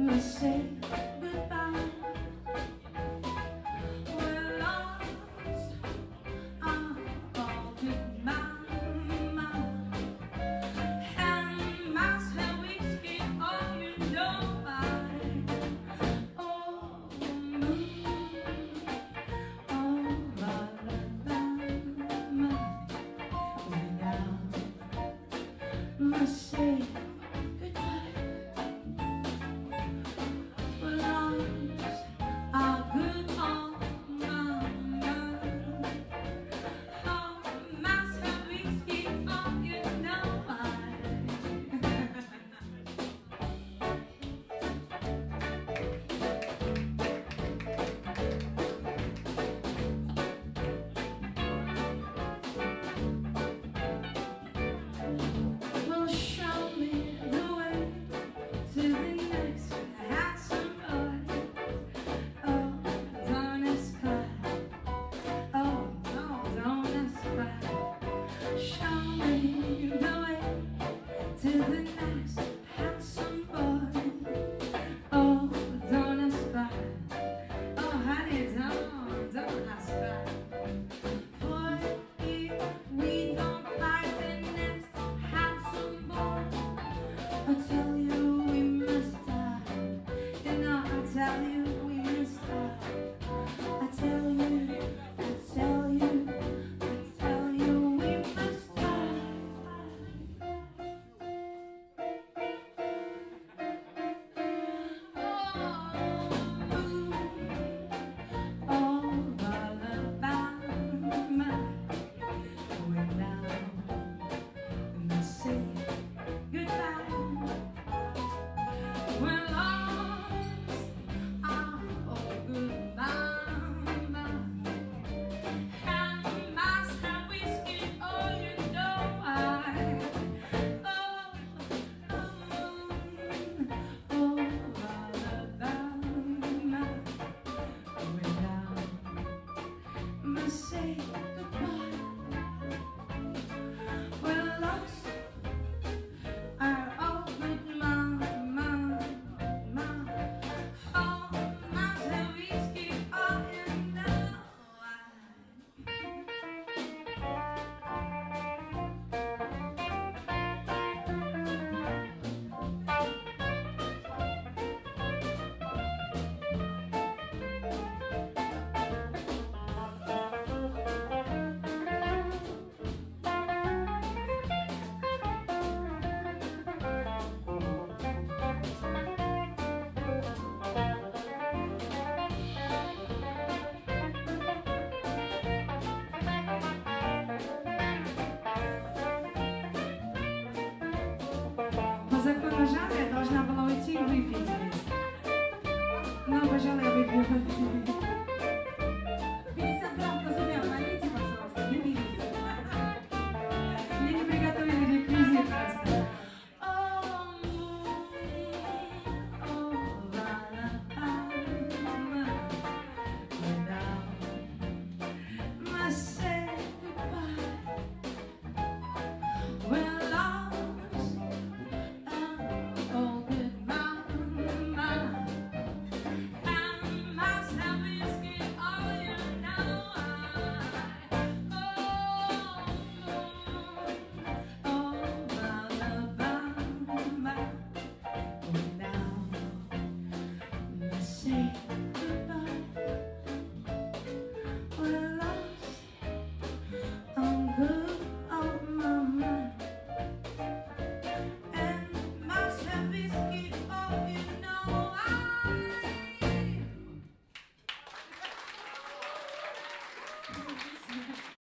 must say goodbye. We're lost, I'm all with my mind. And myself whiskey, oh, you know I. Oh, must say goodbye. We're lost, our good on my mind. Oh, myself whiskey, oh, you know I. Well, show me the way to the next handsome boy. Oh, don't ask why. Oh, no, don't ask why. Show me the way to the next handsome boy. Oh, don't ask why. Oh, honey, don't ask why. For if we don't find the next handsome boy, I'll tell you